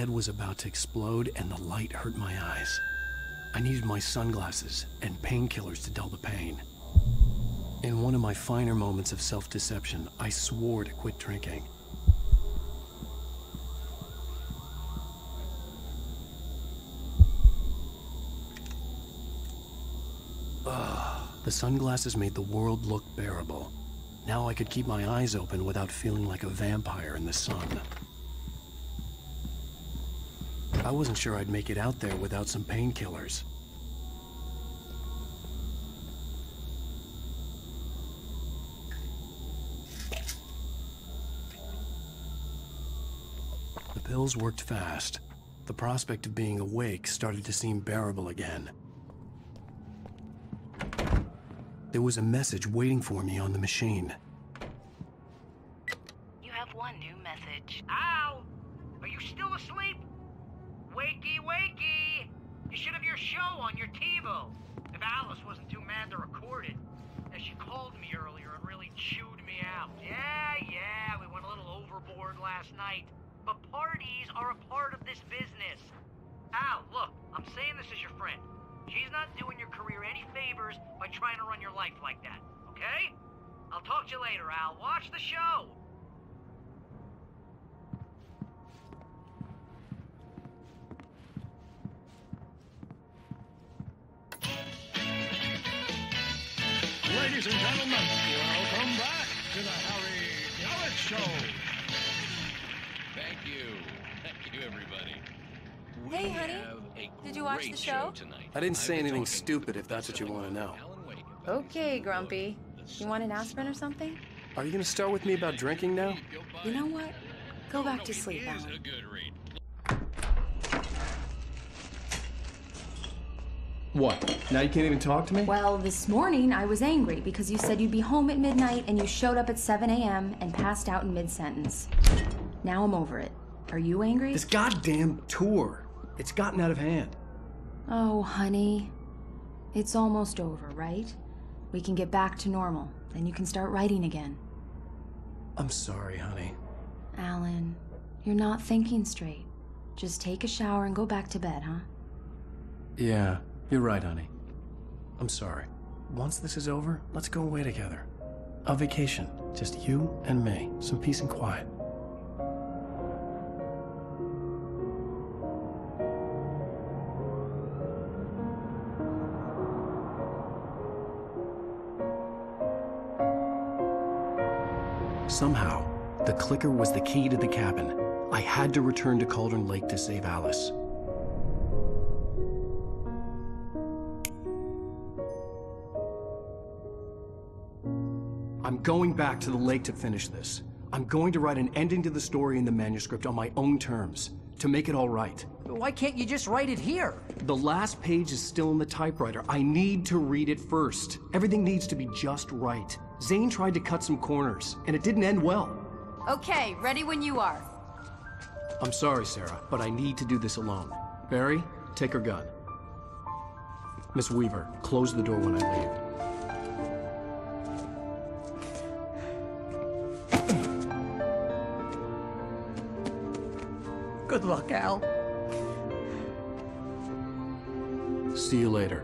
head was about to explode and the light hurt my eyes. I needed my sunglasses and painkillers to dull the pain. In one of my finer moments of self-deception, I swore to quit drinking. The sunglasses made the world look bearable. Now I could keep my eyes open without feeling like a vampire in the sun. I wasn't sure I'd make it out there without some painkillers. The pills worked fast. The prospect of being awake started to seem bearable again. There was a message waiting for me on the machine. You have one new message. Al! Are you still asleep? Wakey, wakey! You should have your show on your TiVo. If Alice wasn't too mad to record it. And she called me earlier and really chewed me out. Yeah, we went a little overboard last night. But parties are a part of this business. Al, look, I'm saying this as your friend. She's not doing your career any favors by trying to run your life like that, okay? I'll talk to you later, Al. Watch the show! Ladies and gentlemen, welcome back to the Harry Gallic Show. Thank you. Thank you, everybody. Hey, honey. Did you watch the show? I didn't say anything stupid if that's what you want to know. Okay, Grumpy. You want an aspirin or something? Are you going to start with me about drinking now? You know what? Go back to sleep, Alan. What? Now you can't even talk to me? Well, this morning I was angry because you said you'd be home at midnight and you showed up at 7 a.m. and passed out in mid-sentence. Now I'm over it. Are you angry? This goddamn tour. It's gotten out of hand. Oh, honey. It's almost over, right? We can get back to normal. Then you can start writing again. I'm sorry, honey. Alan, you're not thinking straight. Just take a shower and go back to bed, huh? Yeah, you're right, honey. I'm sorry. Once this is over, let's go away together. A vacation. Just you and me. Some peace and quiet. Somehow, the clicker was the key to the cabin. I had to return to Cauldron Lake to save Alice. I'm going back to the lake to finish this. I'm going to write an ending to the story in the manuscript on my own terms, to make it all right. Why can't you just write it here? The last page is still in the typewriter. I need to read it first. Everything needs to be just right. Zane tried to cut some corners, and it didn't end well. Okay, ready when you are. I'm sorry, Sarah, but I need to do this alone. Barry, take her gun. Miss Weaver, close the door when I leave. Good luck, Al. See you later.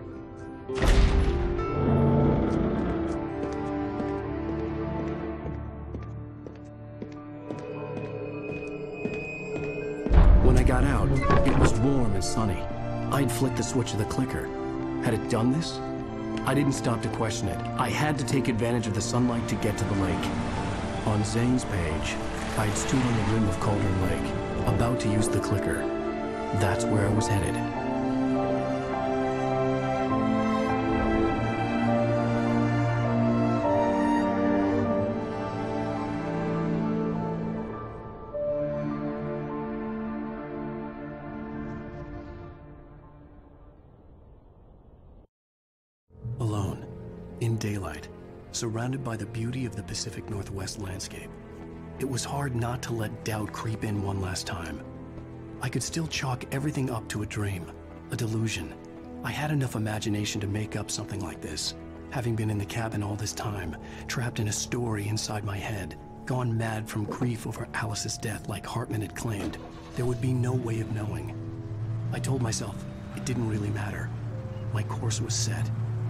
When I got out, it was warm and sunny. I'd flicked the switch of the clicker. Had it done this? I didn't stop to question it. I had to take advantage of the sunlight to get to the lake. On Zane's page, I'd stood on the rim of Cauldron Lake, about to use the clicker. That's where I was headed. Alone, in daylight, surrounded by the beauty of the Pacific Northwest landscape. It was hard not to let doubt creep in one last time. I could still chalk everything up to a dream, a delusion. I had enough imagination to make up something like this, having been in the cabin all this time, trapped in a story inside my head, gone mad from grief over Alice's death like Hartman had claimed. There would be no way of knowing. I told myself it didn't really matter. My course was set.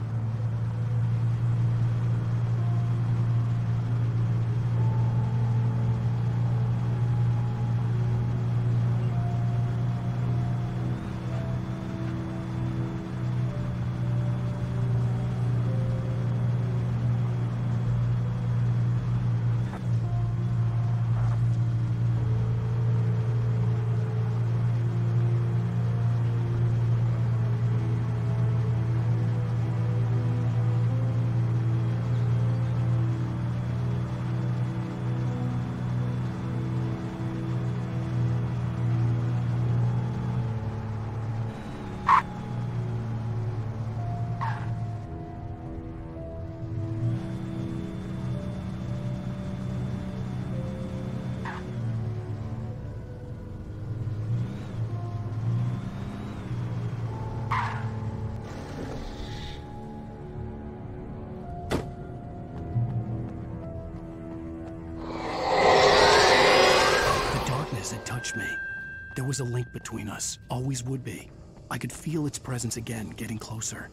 Me. There was a link between us, always would be. I could feel its presence again, getting closer.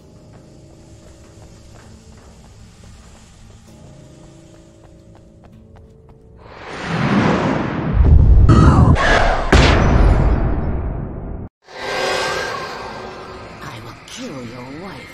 I will kill your wife.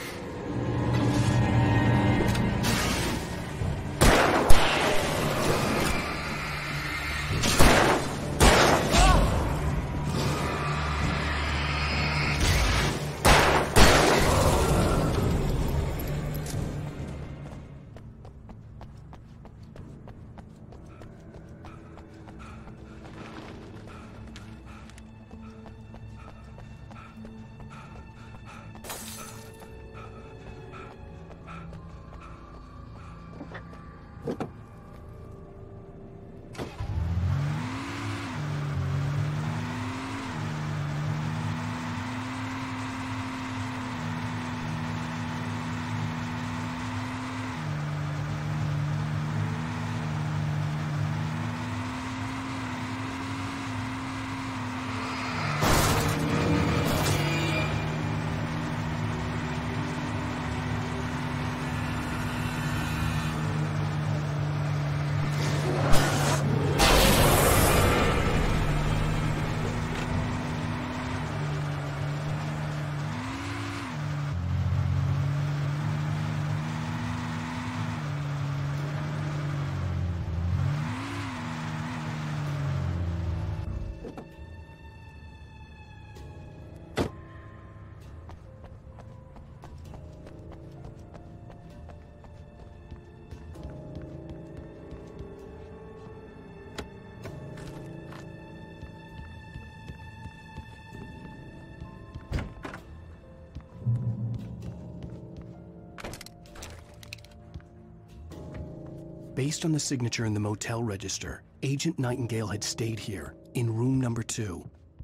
Based on the signature in the motel register, Agent Nightingale had stayed here, in room number 2.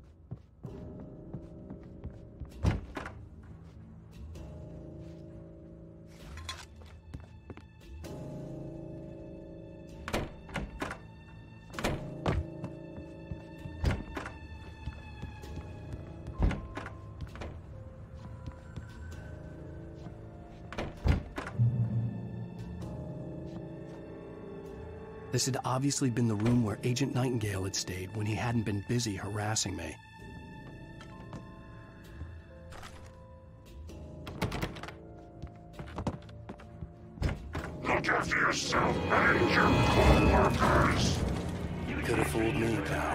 This had obviously been the room where Agent Nightingale had stayed when he hadn't been busy harassing me. Look after yourself and your co-workers! Could have fooled me, pal.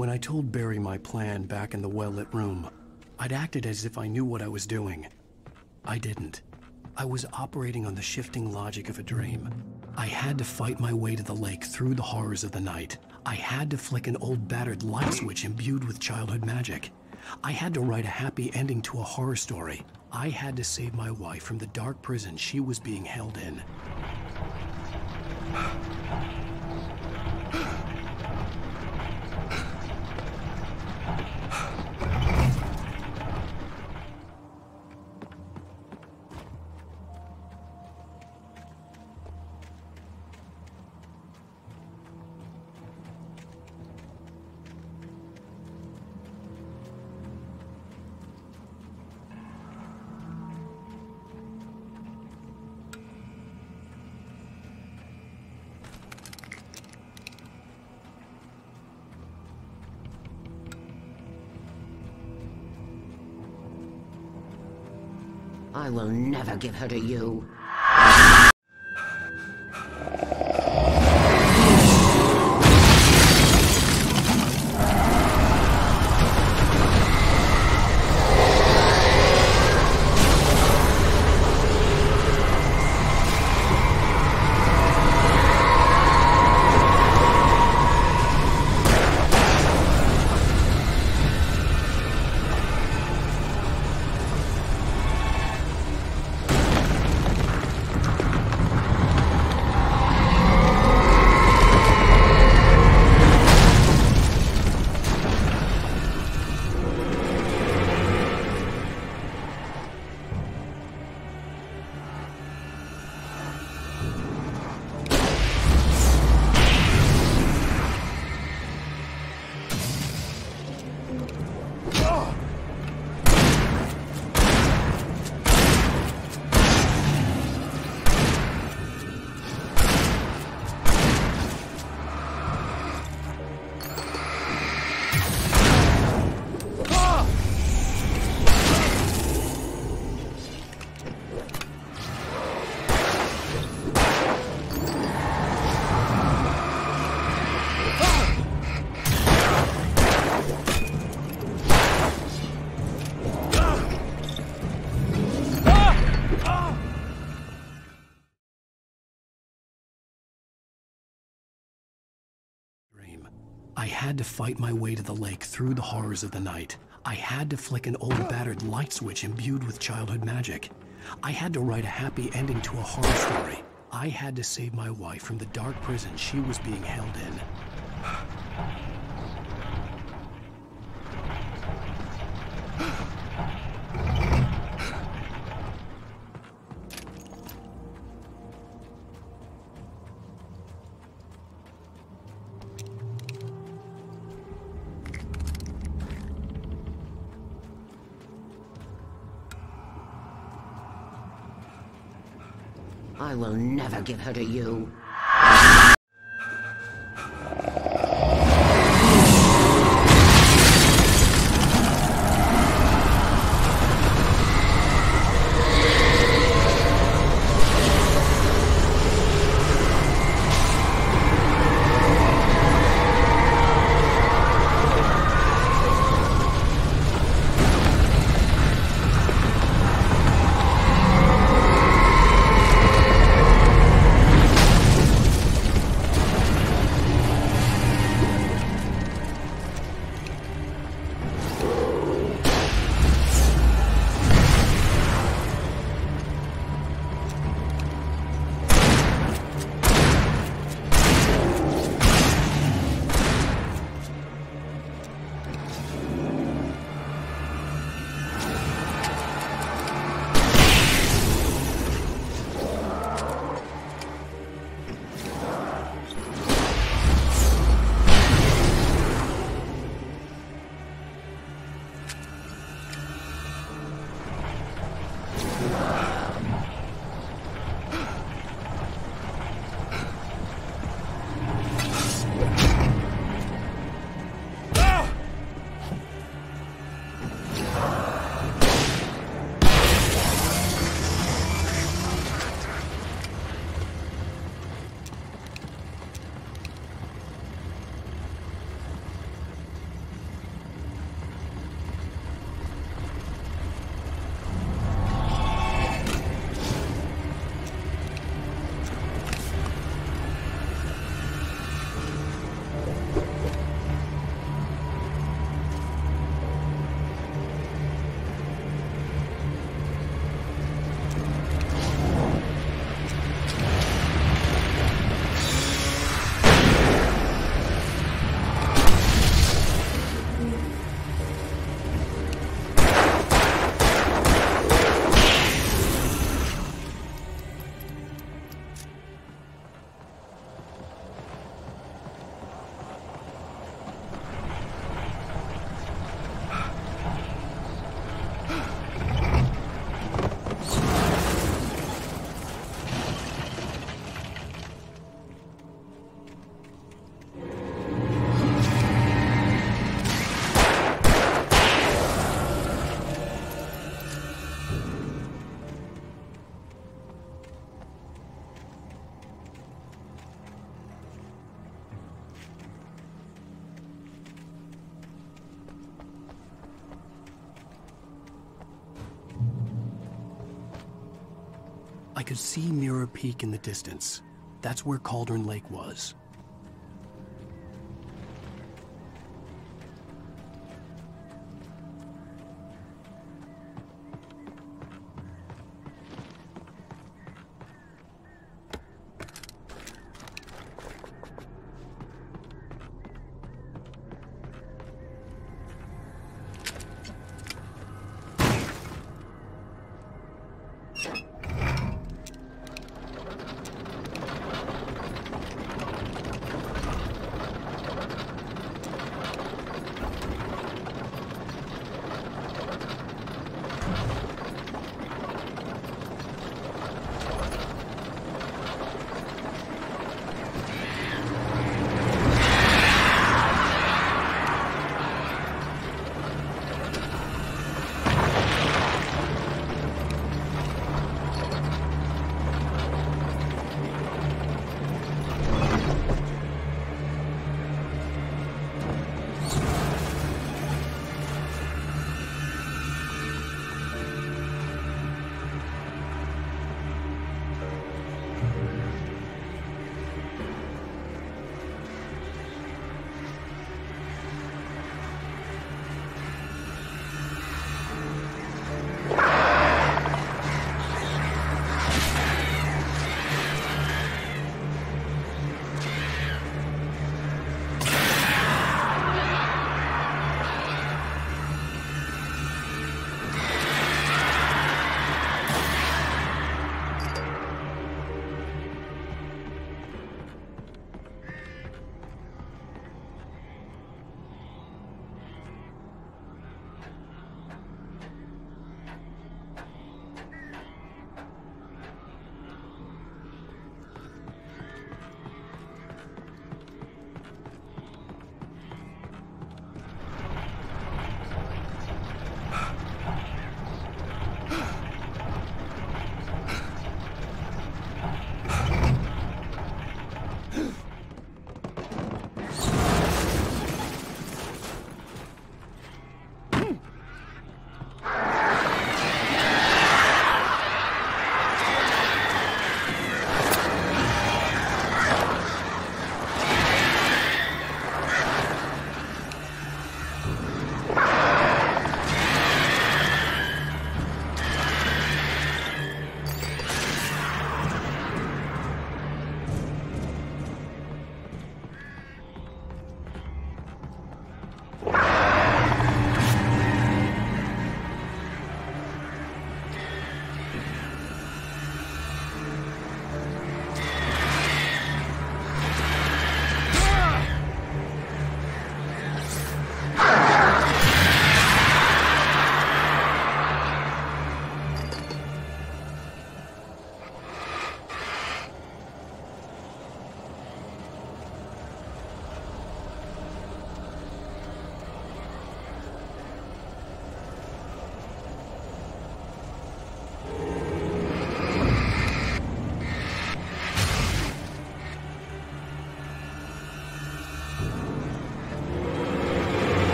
When I told Barry my plan back in the well-lit room, I'd acted as if I knew what I was doing. I didn't. I was operating on the shifting logic of a dream. I had to fight my way to the lake through the horrors of the night. I had to flick an old battered light switch imbued with childhood magic. I had to write a happy ending to a horror story. I had to save my wife from the dark prison she was being held in. I will never give her to you. I had to fight my way to the lake through the horrors of the night. I had to flick an old battered light switch imbued with childhood magic. I had to write a happy ending to a horror story. I had to save my wife from the dark prison she was being held in. I will never give her to you. I could see Mirror Peak in the distance. That's where Cauldron Lake was.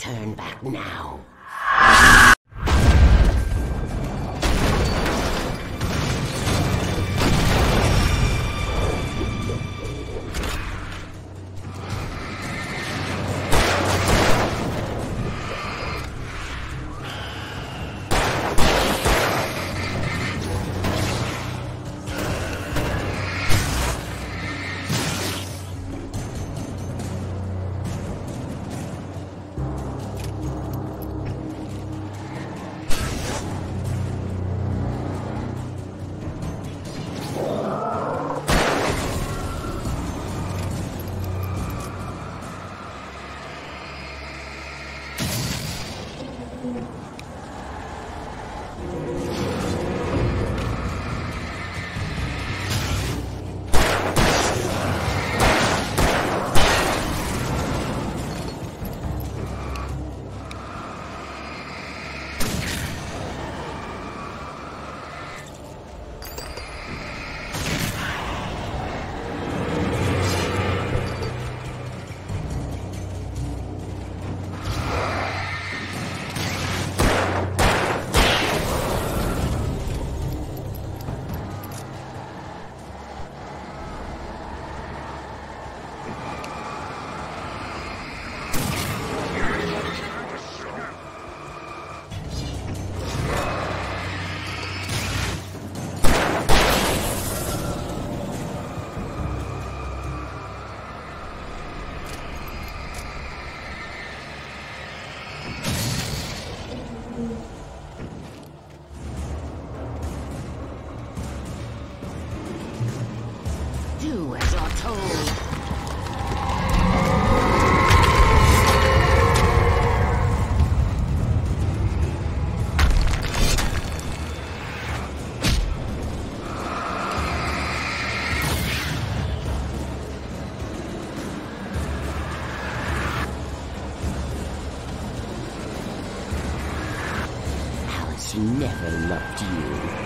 turn back now. Do as you're told. Alice never loved you.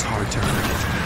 it's hard to earn it.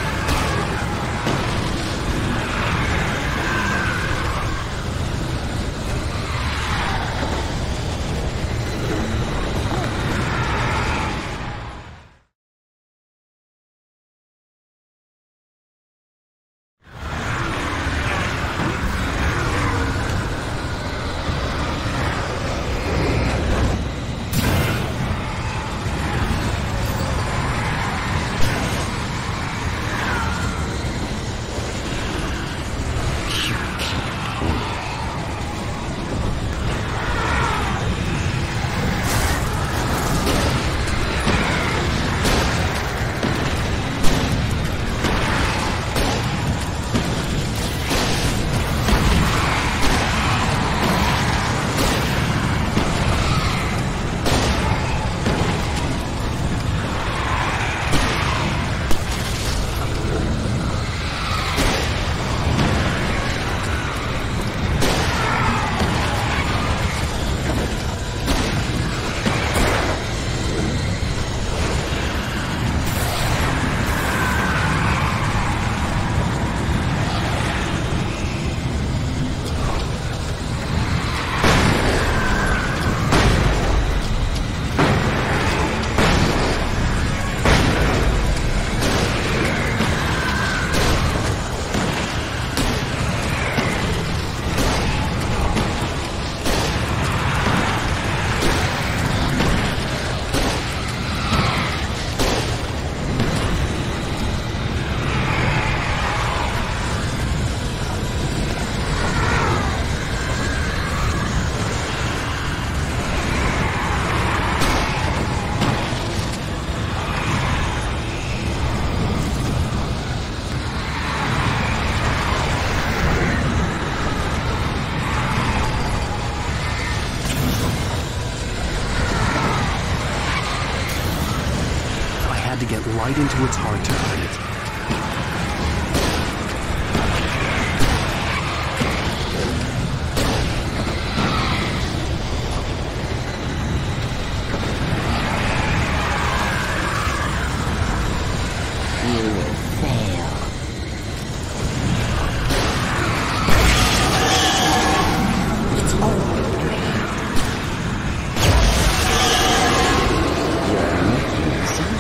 To get right into its heart to earn it. You will fail. It's over. You're making some.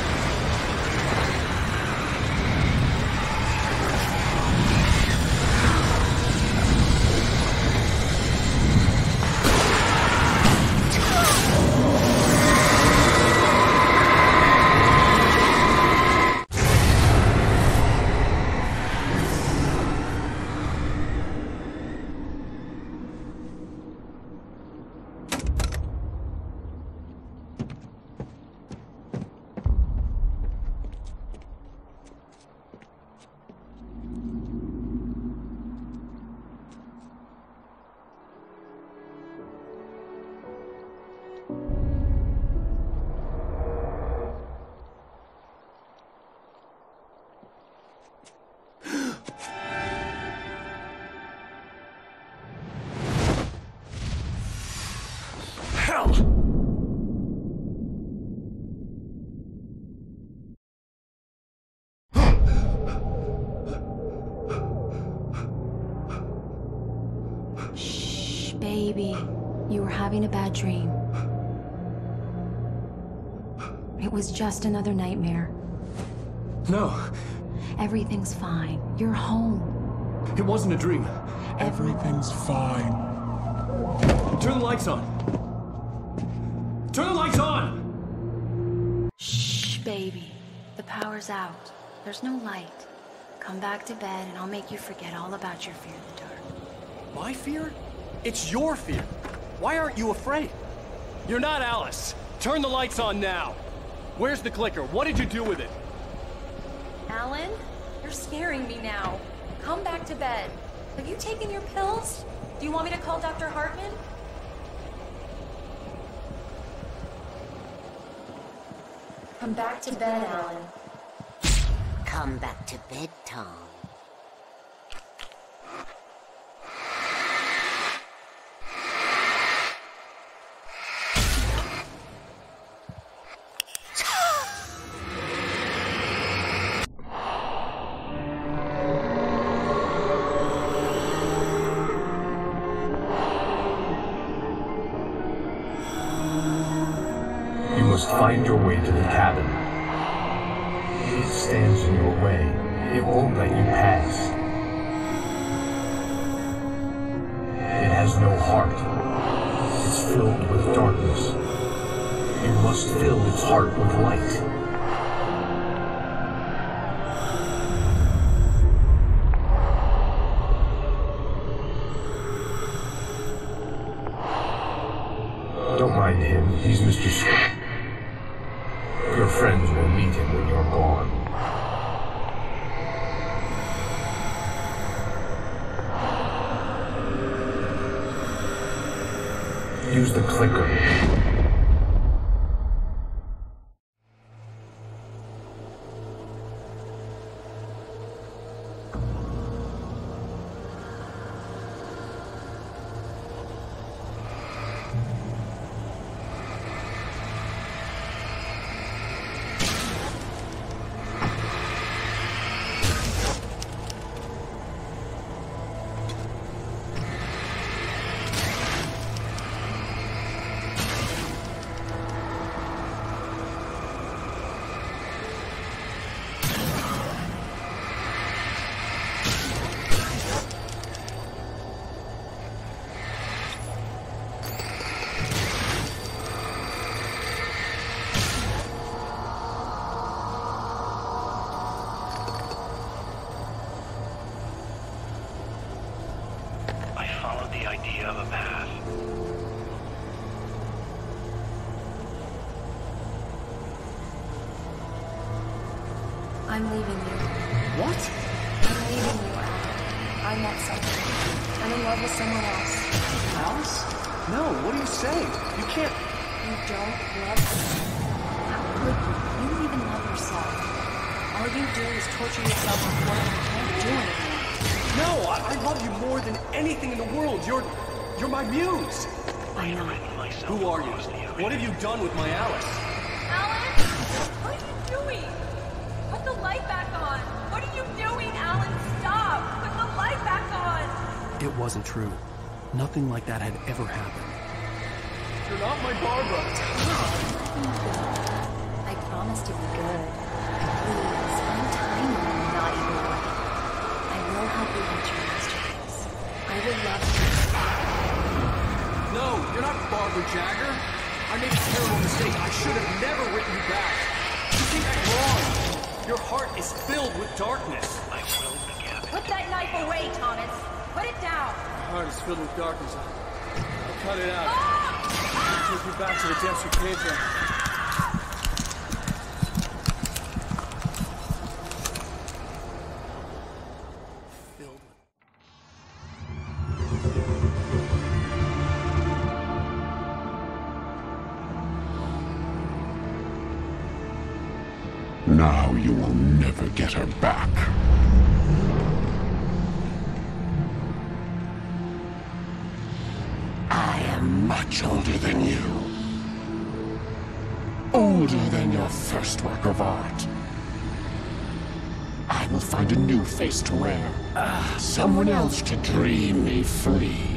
Shh, baby. You were having a bad dream. It was just another nightmare. No, Everything's fine. You're home. it wasn't a dream. Everything's fine. Turn the lights on. Turn the lights on! Shh, baby. The power's out. There's no light. Come back to bed and I'll make you forget all about your fear of the dark. My fear? It's your fear. Why aren't you afraid? You're not Alice. Turn the lights on now. Where's the clicker? What did you do with it? Alan, you're scaring me now. Come back to bed. Have you taken your pills? Do you want me to call Dr. Hartman? Come back to bed, Alan. Come back to bed, Tom. must find your way to the cabin. It stands in your way. It won't let you pass. It has no heart. It's filled with darkness. You must fill its heart with light. Don't mind him. He's Mr. Scott. Your friends will meet him when you're gone. Use the clicker. The idea of a path. I'm leaving you. What? I'm leaving you, Alan. I met someone. I'm in love with someone else. Alice? No, what are you saying? You can't... You don't love me. How could you? You don't even love yourself. All you do is torture yourself with what you can't do anymore. No, I love you more than anything in the world. You're my muse. I'm not. Who are you? What have you done with my Alice? Alan? What are you doing? Put the light back on. What are you doing, Alan? Stop. Put the light back on. It wasn't true. Nothing like that had ever happened. You're not my Barbara. I promise to be good. Please, I'm tiny and not even right. I will help you reach your masterpiece. I will love you. No, you're not Barbara Jagger. I made a terrible mistake. I should have never written you back. You think I'm wrong. Your heart is filled with darkness. I will begin. Put that knife away, Thomas. Put it down. My heart is filled with darkness. I'll cut it out. I'll take you back to the depths you came from. Now you will never get her back. I am much older than you. Older than your first work of art. I will find a new face to wear. Someone else to dream me free.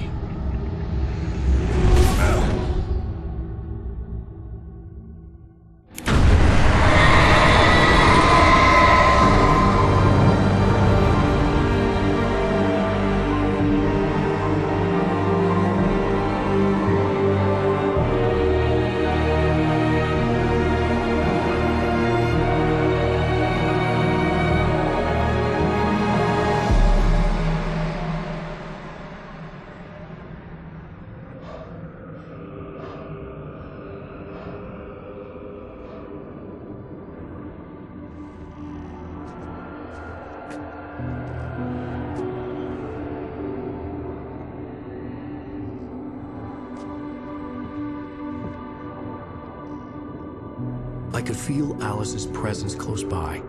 I could feel Alice's presence close by.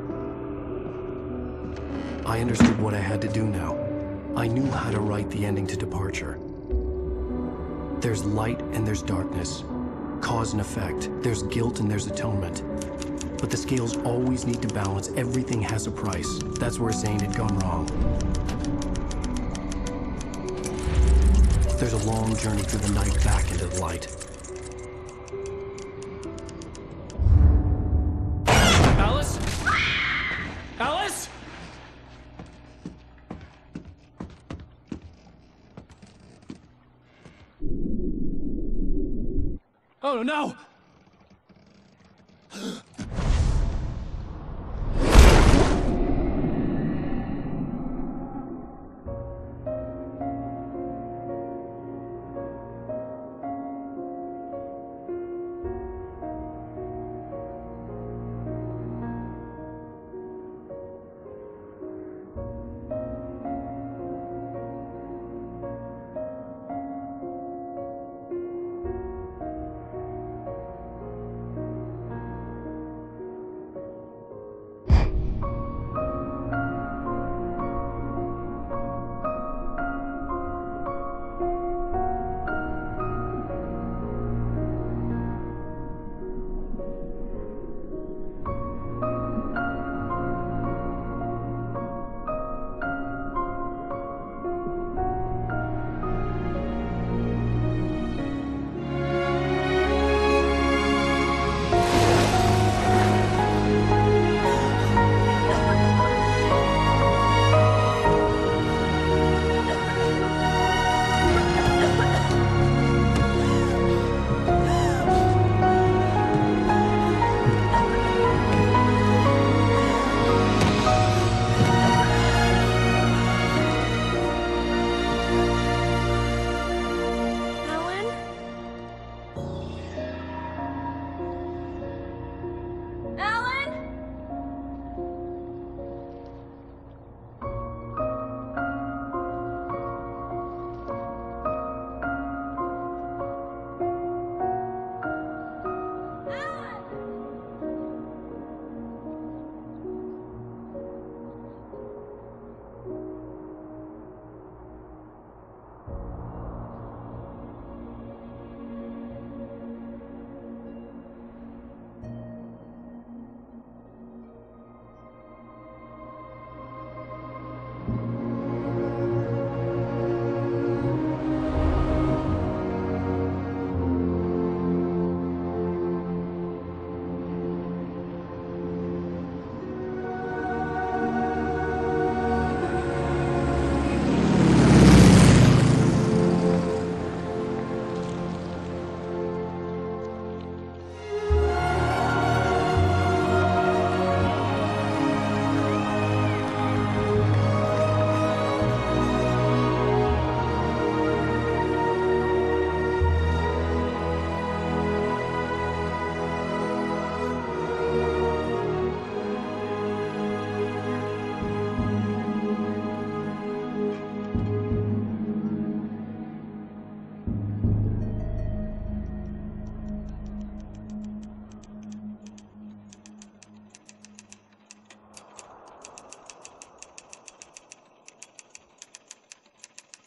I understood what I had to do now. I knew how to write the ending to Departure. There's light and there's darkness. Cause and effect. There's guilt and there's atonement. But the scales always need to balance. Everything has a price. That's where Zane had gone wrong. There's a long journey through the night back into the light. Oh no!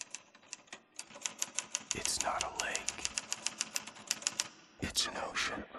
It's not a lake. It's an ocean.